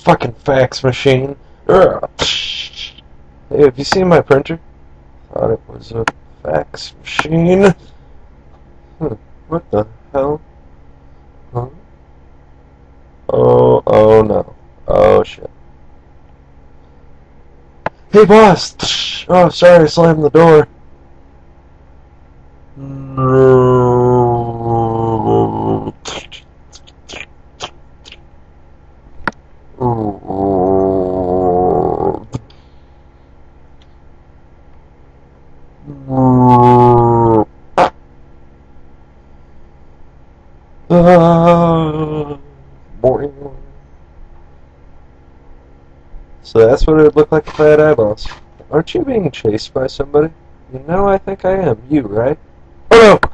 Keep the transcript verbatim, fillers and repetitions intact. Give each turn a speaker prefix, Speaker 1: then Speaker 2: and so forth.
Speaker 1: Fucking fax machine. Ugh. Hey, have you seen my printer? Thought it was a fax machine. Hmm, what the hell? Huh? Oh, oh no. Oh shit. Hey boss! Oh, sorry, I slammed the door. Uh, boring. So that's what it would look like if I had eyeballs. Aren't you being chased by somebody? You know, I think I am. You, right? Oh no!